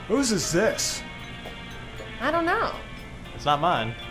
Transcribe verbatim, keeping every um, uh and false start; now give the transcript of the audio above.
Whose is this? I don't know. It's not mine.